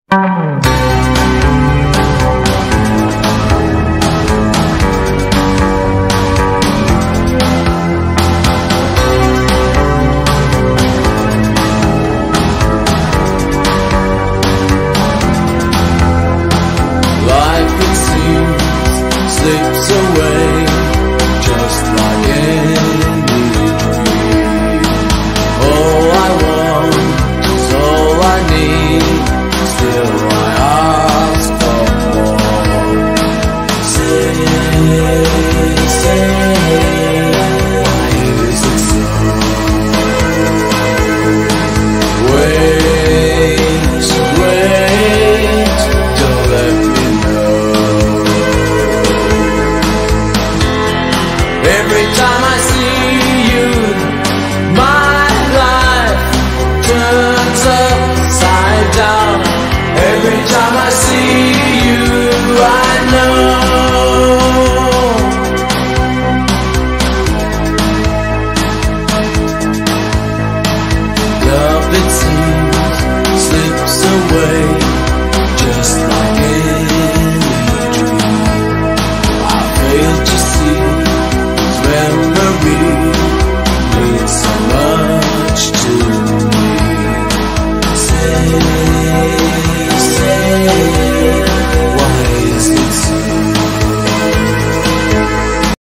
Slips away just like any dream. All I want is all I need. Still I ask for more. Say, why is it so? Wait, don't let me know. Every time I see you, my life turns upside down. Every time I see you, I know